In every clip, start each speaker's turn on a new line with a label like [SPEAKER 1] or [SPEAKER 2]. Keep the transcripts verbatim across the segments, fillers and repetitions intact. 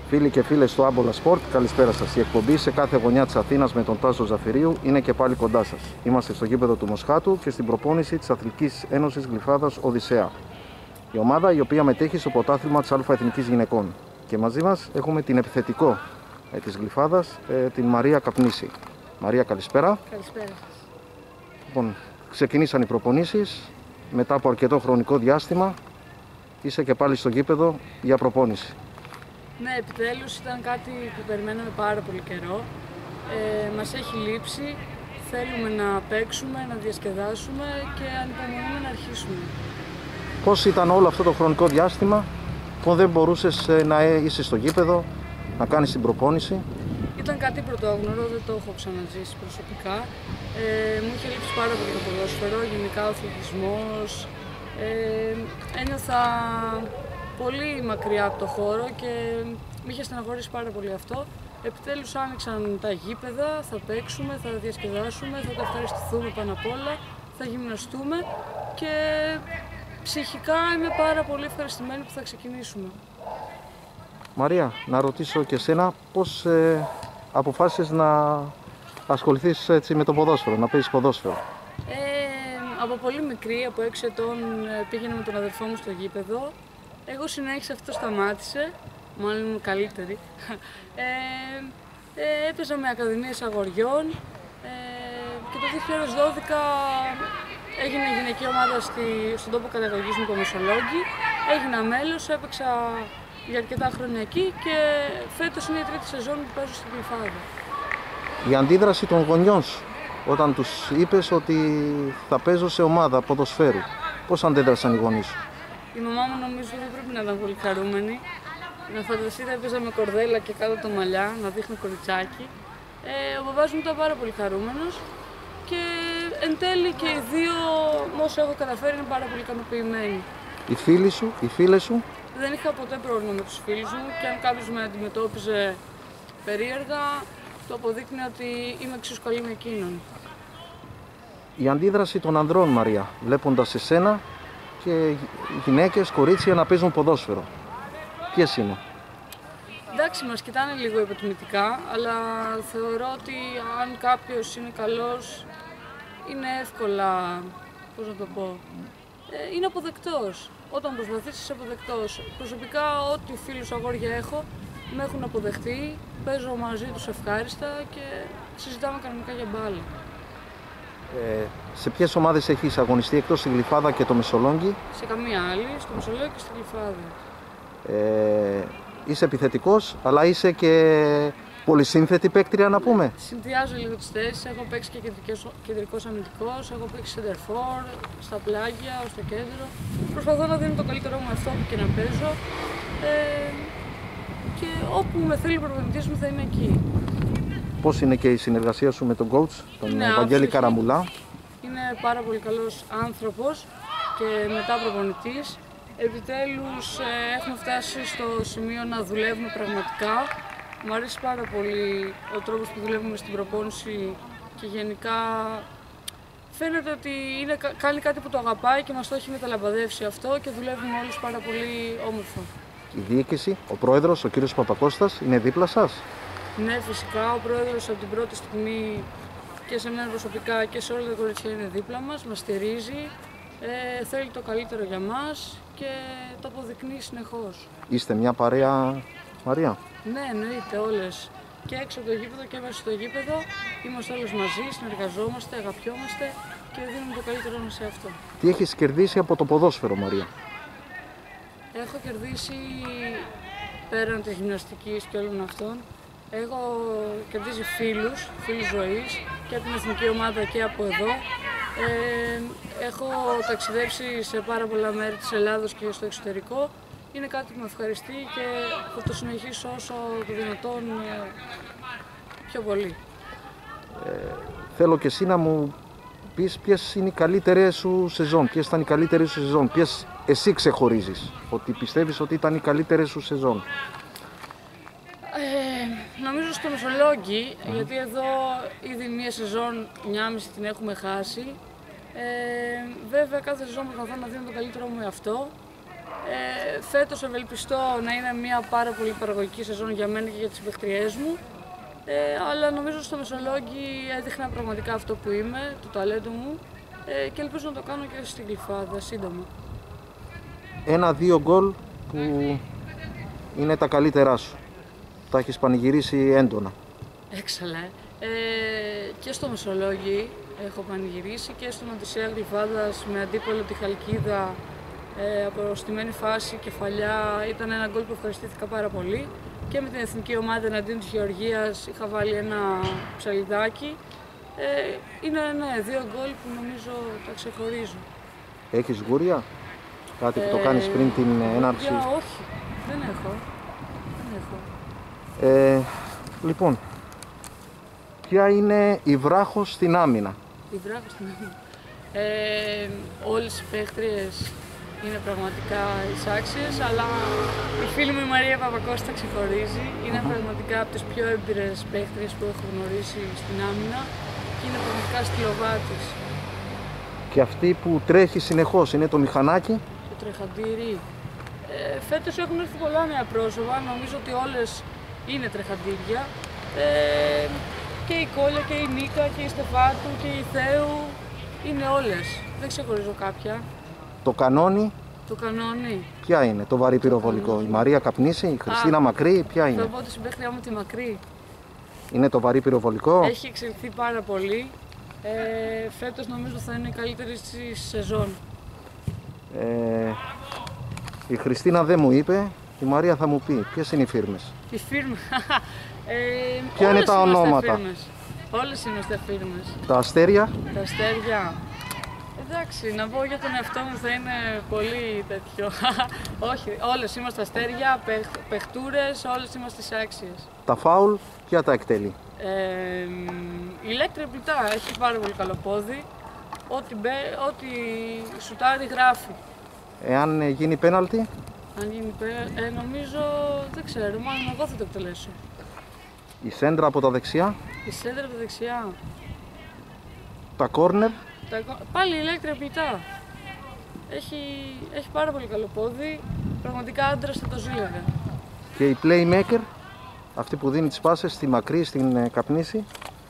[SPEAKER 1] Φίλοι και φίλες του Άμπολα Σπορτ, καλησπέρα σας. Η εκπομπή σε κάθε γωνιά της Αθήνας με τον Τάσο Ζαφυρίου είναι και πάλι κοντά σας. Είμαστε στο γήπεδο του Μοσχάτου και στην προπόνηση της Αθλητικής Ένωσης Γλυφάδας Οδυσσέα. Η ομάδα η οποία μετέχει στο πρωτάθλημα της Α Εθνικής Γυναικών. Και μαζί μας έχουμε την επιθετικό ε, της Γλυφάδας, ε, την Μαρία Καπνίση. Μαρία, καλησπέρα.
[SPEAKER 2] Καλησπέρα σας.
[SPEAKER 1] Λοιπόν, ξεκινήσαν οι προπονήσεις. Μετά από αρκετό χρονικό διάστημα είσαι και πάλι στο γήπεδο για προπόνηση.
[SPEAKER 2] Ναι, επιτέλους ήταν κάτι που περιμέναμε πάρα πολύ καιρό. Ε, μας έχει λείψει, θέλουμε να παίξουμε, να διασκεδάσουμε και ανυπομονούμε να αρχίσουμε.
[SPEAKER 1] Πώς ήταν όλο αυτό το χρονικό διάστημα που δεν μπορούσες να είσαι στο γήπεδο, να κάνεις την προπόνηση?
[SPEAKER 2] Ήταν κάτι πρωτόγνωρο, δεν το έχω ξαναζήσει προσωπικά. Ε, μου είχε λείψει πάρα πολύ το ποδόσφαιρο, γενικά ο αθλητισμός. Ε, ένιωθα πολύ μακριά από το χώρο και με είχε στεναχωρήσει πάρα πολύ αυτό. Επιτέλους άνοιξαν τα γήπεδα, θα παίξουμε, θα διασκεδάσουμε, θα τα ευχαριστηθούμε πάνω απ' όλα, θα γυμναστούμε και ψυχικά είμαι πάρα πολύ ευχαριστημένη που θα ξεκινήσουμε.
[SPEAKER 1] Μαρία, να ρωτήσω και εσένα πώς ε, αποφάσισες να ασχοληθείς έτσι με το ποδόσφαιρο, να παίζεις ποδόσφαιρο?
[SPEAKER 2] Ε, από πολύ μικρή, από έξι ετών, πήγαινα με τον αδερφό μου στο γήπεδο. Εγώ συνέχισα, αυτό σταμάτησε, μάλλον ήμουν καλύτερη. Ε, ε, έπαιζα με ακαδημίες αγοριών ε, και το δύο χιλιάδες δώδεκα έγινε γυναική ομάδα στη, στον τόπο καταγωγής μου, το Μεσολόγγι. Έγινα μέλος, έπαιξα για αρκετά χρόνια εκεί και φέτος είναι η τρίτη σεζόν που παίζω στην Γλυφάδα.
[SPEAKER 1] Η αντίδραση των γονιών σου όταν τους είπες ότι θα παίζω σε ομάδα ποδοσφαίρου, πώς αντέδρασαν οι γονείς σου?
[SPEAKER 2] Η μαμά μου νομίζω δεν πρέπει να ήταν πολύ χαρούμενη. Να φανταστείτε, έπαιζα με κορδέλα και κάτω τα μαλλιά, να δείχνω κοριτσάκι. Ε, ο μπαμπάς μου ήταν πάρα πολύ χαρούμενος και εν τέλει και οι δύο, με όσο έχω καταφέρει, είναι πάρα πολύ ικανοποιημένοι.
[SPEAKER 1] Οι φίλοι σου, οι φίλες σου?
[SPEAKER 2] Δεν είχα ποτέ πρόβλημα με τους φίλους μου και αν κάποιος με αντιμετώπιζε περίεργα, το αποδείκνυε ότι είμαι εξίσου καλή με εκείνον.
[SPEAKER 1] Η αντίδραση των ανδρών, Μαρία, βλέποντας εσένα και γυναίκες, κορίτσια να παίζουν ποδόσφαιρο, ποιες είναι?
[SPEAKER 2] Εντάξει, μας κοιτάνε λίγο υποτιμητικά, αλλά θεωρώ ότι αν κάποιος είναι καλός, είναι εύκολα, πώς να το πω, ε, είναι αποδεκτός. Όταν προσπαθείς είσαι αποδεκτός. Προσωπικά, ό,τι φίλους αγόρια έχω, με έχουν αποδεχτεί, παίζω μαζί τους ευχάριστα και συζητάμε κανονικά για μπάλα.
[SPEAKER 1] Ε, σε ποιες ομάδες έχεις αγωνιστεί εκτός στη Γλυφάδα και το Μεσολόγγι?
[SPEAKER 2] Σε καμία άλλη, στο Μεσολόγγι και στη Γλυφάδα.
[SPEAKER 1] Ε, είσαι επιθετικός, αλλά είσαι και πολυσύνθετη παίκτρια, να πούμε.
[SPEAKER 2] Συνδυάζω λίγο τις θέσεις, έχω παίξει και κεντρικός αμυντικός, έχω παίξει center-for, στα πλάγια, στο κέντρο. Προσπαθώ να δίνω το καλύτερό μου αυτό που και να παίζω ε, και όπου με θέλει ο προπονητής μου θα είμαι εκεί.
[SPEAKER 1] Πώς είναι και η συνεργασία σου με τον coach, τον
[SPEAKER 2] Είναι
[SPEAKER 1] Βαγγέλη
[SPEAKER 2] άφθοχη.
[SPEAKER 1] Καραμουλά?
[SPEAKER 2] Είναι πάρα πολύ καλός άνθρωπος και μετά προπονητής. Επιτέλους ε, έχουμε φτάσει στο σημείο να δουλεύουμε πραγματικά. Μου αρέσει πάρα πολύ ο τρόπος που δουλεύουμε στην προπόνηση και γενικά φαίνεται ότι είναι, κάνει κάτι που το αγαπάει και μας το έχει μεταλαμπαδεύσει αυτό και δουλεύουμε όλους πάρα πολύ όμορφα.
[SPEAKER 1] Η διοίκηση, ο πρόεδρος, ο κύριος Παπακώστας, είναι δίπλα σας?
[SPEAKER 2] Ναι, φυσικά, ο πρόεδρος από την πρώτη στιγμή και σε μένα προσωπικά και σε όλα τα κορίτσια είναι δίπλα μας, μας στηρίζει, ε, θέλει το καλύτερο για μας και το αποδεικνύει συνεχώς.
[SPEAKER 1] Είστε μια παρέα, Μαρία?
[SPEAKER 2] Ναι, εννοείται, όλες. Και έξω από το γήπεδο και μέσα στο γήπεδο είμαστε όλες μαζί, συνεργαζόμαστε, αγαπιόμαστε και δίνουμε το καλύτερό μας σε αυτό.
[SPEAKER 1] Τι έχεις κερδίσει από το ποδόσφαιρο, Μαρία?
[SPEAKER 2] Έχω κερδίσει πέραν της γυμναστικής και όλων αυτών. Έχω κερδίσει φίλους, φίλους ζωής και από την εθνική ομάδα και από εδώ. Ε, έχω ταξιδέψει σε πάρα πολλά μέρη της Ελλάδος και στο εξωτερικό. Είναι κάτι που με ευχαριστεί και θα το συνεχίσω όσο το δυνατόν ε, πιο πολύ.
[SPEAKER 1] Ε, θέλω και εσύ να μου πεις ποιες είναι οι καλύτερες σου σεζόν, ποιες ήταν οι καλύτερες σου σεζόν, ποιες εσύ ξεχωρίζεις, ότι πιστεύεις ότι ήταν οι καλύτερες σου σεζόν.
[SPEAKER 2] Ε, νομίζω στο Μεσολόγγι, mm. γιατί εδώ ήδη μία σεζόν, μια μισή την έχουμε χάσει. Ε, βέβαια κάθε σεζόν προσπαθώ να δίνω το καλύτερο μου εαυτό Ε, φέτος ευελπιστώ να είναι μια πάρα πολύ παραγωγική σεζόν για μένα και για τις παίχτριές μου. Ε, αλλά νομίζω στο Μεσολόγγι έδειχνα πραγματικά αυτό που είμαι, το ταλέντο μου ε, και ελπίζω να το κάνω και στην Γλυφάδα σύντομα.
[SPEAKER 1] Ένα-δύο γκολ που είναι τα καλύτερά σου. Τα έχεις πανηγυρίσει έντονα.
[SPEAKER 2] Έξαλε. Ε, και στο Μεσολόγγι έχω πανηγυρίσει και στον Οδυσσέα Γλυφάδας με αντίπολο τη Χαλκίδα ε, από στημένη φάση, κεφαλιά. Ήταν ένα γκολ που ευχαριστήθηκα πάρα πολύ. Και με την εθνική ομάδα εναντίον της Γεωργίας είχα βάλει ένα ψαλιδάκι. Ε, είναι ναι, δύο γκολ που νομίζω τα ξεχωρίζω.
[SPEAKER 1] Έχεις γούρια, κάτι που
[SPEAKER 2] ε,
[SPEAKER 1] το κάνεις πριν την έναρξη?
[SPEAKER 2] Για, όχι, δεν έχω. Δεν έχω.
[SPEAKER 1] Ε, λοιπόν, ποια είναι η βράχος στην άμυνα?
[SPEAKER 2] Η βράχος στην άμυνα. Ε, όλες οι παίχτριες είναι πραγματικά εισάξιες, αλλά η φίλη μου η Μαρία Παπακώστα ξεχωρίζει. Είναι mm-hmm. πραγματικά από τις πιο έμπειρες παίχτριες που έχω γνωρίσει στην άμυνα και είναι πραγματικά στυλοβάτης.
[SPEAKER 1] Και αυτή που τρέχει συνεχώς είναι το μηχανάκι?
[SPEAKER 2] Το τρεχαντήρι. Ε, φέτος έχουν έρθει πολλά νέα πρόσωπα, νομίζω ότι όλες είναι τρεχαντήρια. Ε, και η Κόλια και η Νίκα και η Στεφάτου και η Θεού είναι όλες, δεν ξεχωρίζω κάποια.
[SPEAKER 1] Το κανόνι?
[SPEAKER 2] Το κανόνι.
[SPEAKER 1] Ποια είναι, το βαρύ πυροβολικό? Η Μαρία Καπνίση, η Χριστίνα Α, Μακρύ, ποια είναι?
[SPEAKER 2] Θα πω τη συμπαίχτριά μου τη Μακρύ.
[SPEAKER 1] Είναι το βαρύ πυροβολικό?
[SPEAKER 2] Έχει εξελιχθεί πάρα πολύ. Ε, φέτος νομίζω θα είναι η καλύτερη στη σεζόν.
[SPEAKER 1] Ε, η Χριστίνα δεν μου είπε, η Μαρία θα μου πει. Ποιες είναι οι φίρμες?
[SPEAKER 2] Οι φίρμες. ε,
[SPEAKER 1] Ποια είναι τα ονόματα?
[SPEAKER 2] Όλες είμαστε φίρμες.
[SPEAKER 1] Τα αστέρια?
[SPEAKER 2] Τα αστέρια. Εντάξει, να πω για τον εαυτό μου θα είναι πολύ τέτοιο. Όχι, όλες είμαστε αστέρια, παιχ, παιχτούρες, όλες είμαστε εισάξιες.
[SPEAKER 1] Τα φάουλ, ποια τα εκτελεί?
[SPEAKER 2] Ε, η Ηλέκτρια Πλητά έχει πάρα πολύ καλό πόδι. Ό,τι, μπε, ό,τι σουτάρει γράφει.
[SPEAKER 1] Εάν ε, γίνει πέναλτι?
[SPEAKER 2] Αν γίνει πέναλτι, ε, νομίζω, δεν ξέρω, μάλλον εγώ θα το εκτελέσω.
[SPEAKER 1] Η σέντρα από τα δεξιά?
[SPEAKER 2] Η σέντρα από τα δεξιά.
[SPEAKER 1] Τα κόρνερ?
[SPEAKER 2] Τα, πάλι η Ηλέκτρια Πλητά. Έχει, έχει πάρα πολύ καλό πόδι, πραγματικά άντρας θα το ζήλευε.
[SPEAKER 1] Και η playmaker, αυτή που δίνει τις πάσες στη Μακρύ, στην ε, Καπνίση?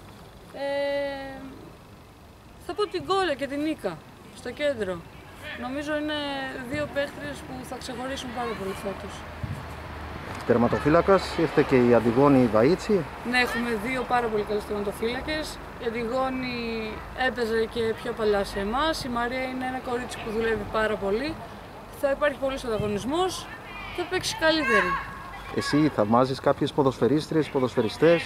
[SPEAKER 2] Ε, θα πω την Κόλια και την Νίκα, στο κέντρο. Νομίζω είναι δύο παίχτριες που θα ξεχωρίσουν πάρα πολύ φέτος.
[SPEAKER 1] Τερματοφύλακας, ήρθε και η Αντιγόνη Βαΐτσι.
[SPEAKER 2] Ναι, έχουμε δύο πάρα πολύ καλές τερματοφύλακες. Η Αντιγόνη έπαιζε και πιο παλιά σε εμάς. Η Μαρία είναι ένα κορίτσι που δουλεύει πάρα πολύ. Θα υπάρχει πολλής ανταγωνισμός. Θα παίξει καλύτερη.
[SPEAKER 1] Εσύ θαυμάζεις κάποιες ποδοσφαιρίστριες, ποδοσφαιριστές?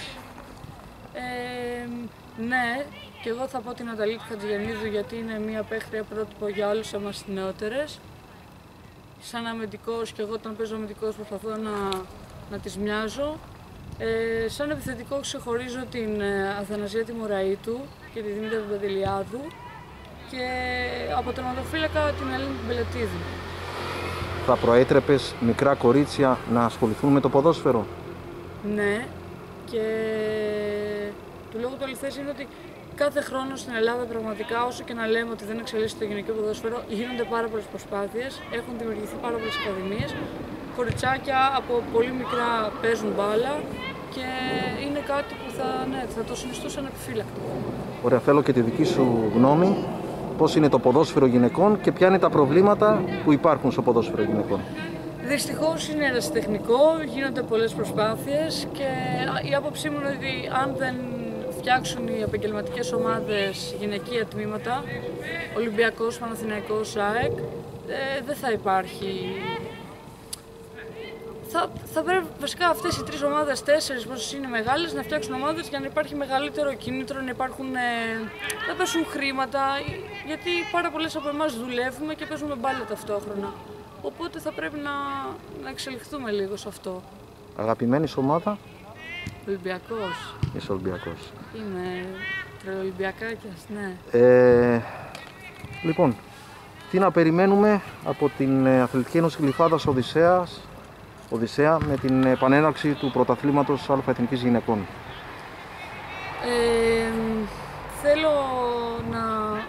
[SPEAKER 2] Ε, ναι, και εγώ θα πω την Αταλίτη Χατζηγεννίδου γιατί είναι μια παίχτρια πρότυπο για όλους εμάς τις νεότερες. Σαν αμυντικός και εγώ όταν παίζω αμυντικός προσπαθώ να, να τις μοιάζω. Ε, σαν επιθετικό ξεχωρίζω την ε, Αθανασία Τιμωραΐτου και τη Δημήτρια Παντελιάδου και από τερματοφύλακα την Ελένη Μπελετίδου.
[SPEAKER 1] Θα προέτρεπες μικρά κορίτσια να ασχοληθούν με το ποδόσφαιρο?
[SPEAKER 2] Ναι, και του λόγου του αληθές είναι ότι κάθε χρόνο στην Ελλάδα πραγματικά, όσο και να λέμε ότι δεν εξελίσσεται το γυναικείο ποδόσφαιρο, γίνονται πάρα πολλές προσπάθειες, έχουν δημιουργηθεί πάρα πολλές ακαδημίες, κοριτσάκια από πολύ μικρά παίζουν μπάλα και είναι κάτι που θα, ναι, θα το συνιστούσα ανεπιφύλακτο.
[SPEAKER 1] Ωραία, θέλω και τη δική σου γνώμη. Πώς είναι το ποδόσφαιρο γυναικών και ποια είναι τα προβλήματα που υπάρχουν στο ποδόσφαιρο γυναικών?
[SPEAKER 2] Δυστυχώς είναι ερασιτεχνικό, γίνονται πολλές προσπάθειες και η άποψή μου είναι ότι αν δεν φτιάξουν οι επαγγελματικές ομάδες γυναικεία τμήματα, Ολυμπιακός, Παναθηναϊκός, ΑΕΚ, ε, δεν θα υπάρχει. Θα, θα πρέπει βασικά αυτές οι τρεις ομάδες, τέσσερις πόσες είναι μεγάλες, να φτιάξουν ομάδες για να υπάρχει μεγαλύτερο κίνητρο, να υπάρχουν, ε, να πέσουν χρήματα, γιατί πάρα πολλές από εμάς δουλεύουμε και παίζουμε μπάλα ταυτόχρονα. Οπότε θα πρέπει να, να εξελιχθούμε λίγο σε αυτό.
[SPEAKER 1] Αγαπημένη σου ομάδα?
[SPEAKER 2] Ολυμπιακός.
[SPEAKER 1] Είσαι Ολυμπιακός.
[SPEAKER 2] Είμαι τρελολυμπιακάκιας, ναι.
[SPEAKER 1] Ε, λοιπόν, τι να περιμένουμε από την Αθλητική Ένωση Γλυφάδας Οδυσσέας, Οδυσσέα με την επανέναρξη του πρωταθλήματος Α Εθνικής Γυναικών?
[SPEAKER 2] Ε, θέλω να,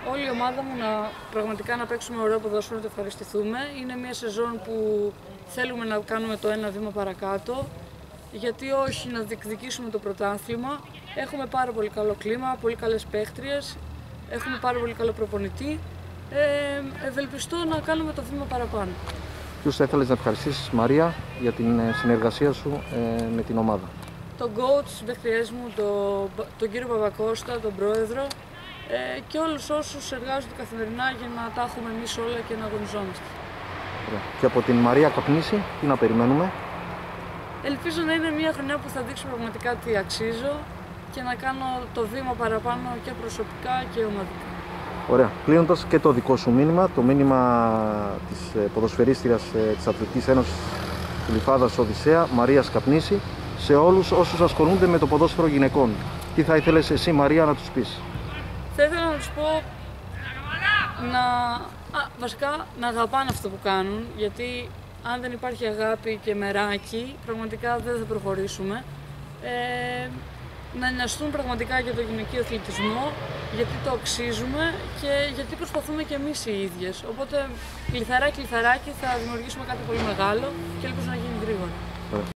[SPEAKER 2] όλη η ομάδα μου να πραγματικά να παίξουμε ωραίο ποδόσφαιρο, να το ευχαριστηθούμε. Είναι μια σεζόν που θέλουμε να κάνουμε το ένα βήμα παρακάτω. Γιατί όχι να διεκδικήσουμε το πρωτάθλημα. Έχουμε πάρα πολύ καλό κλίμα, πολύ καλές παίχτριες, έχουμε πάρα πολύ καλό προπονητή. Ε, ευελπιστώ να κάνουμε το βήμα παραπάνω.
[SPEAKER 1] Ποιους θα ήθελες να ευχαριστήσεις, Μαρία, για την συνεργασία σου ε, με την ομάδα?
[SPEAKER 2] Τον coach, τις παίχτριές μου, τον, τον κύριο Παπακώστα, τον πρόεδρο ε, και όλους όσους εργάζονται καθημερινά για να τα έχουμε εμείς όλα και να αγωνιζόμαστε.
[SPEAKER 1] Ωραία. Και από την Μαρία Καπνίση, τι να περιμένουμε?
[SPEAKER 2] Ελπίζω να είναι μια χρονιά που θα δείξω πραγματικά τι αξίζω και να κάνω το βήμα παραπάνω και προσωπικά και ομαδικά.
[SPEAKER 1] Ωραία. Κλείνοντας, και το δικό σου μήνυμα, το μήνυμα της ποδοσφαιρίστριας της Αθλητικής Ένωσης Γλυφάδας Οδυσσέα, Μαρίας Καπνίση, σε όλους όσους ασχολούνται με το ποδόσφαιρο γυναικών. Τι θα ήθελες εσύ, Μαρία, να τους πεις?
[SPEAKER 2] Θα ήθελα να τους πω να, α, βασικά, να αγαπάνε αυτό που κάνουν, γιατί αν δεν υπάρχει αγάπη και μεράκι, πραγματικά δεν θα προχωρήσουμε. Ε, να νοιαστούν πραγματικά για το γυναικείο αθλητισμό, γιατί το αξίζουμε και γιατί προσπαθούμε και εμείς οι ίδιες. Οπότε, κλιθαράκι, κλιθαράκι θα δημιουργήσουμε κάτι πολύ μεγάλο και ελπίζω να γίνει γρήγορα.